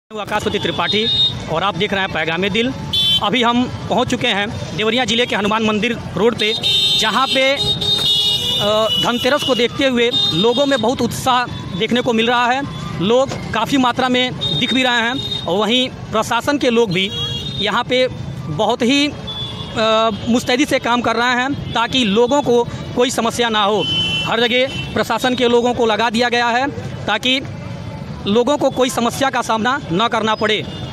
आकाशवती त्रिपाठी और आप देख रहे हैं पैगामे दिल। अभी हम पहुंच चुके हैं देवरिया ज़िले के हनुमान मंदिर रोड पे, जहां पे धनतेरस को देखते हुए लोगों में बहुत उत्साह देखने को मिल रहा है। लोग काफ़ी मात्रा में दिख भी रहे हैं और वहीं प्रशासन के लोग भी यहां पे बहुत ही मुस्तैदी से काम कर रहे हैं ताकि लोगों को कोई समस्या ना हो। हर जगह प्रशासन के लोगों को लगा दिया गया है ताकि लोगों को कोई समस्या का सामना न करना पड़े।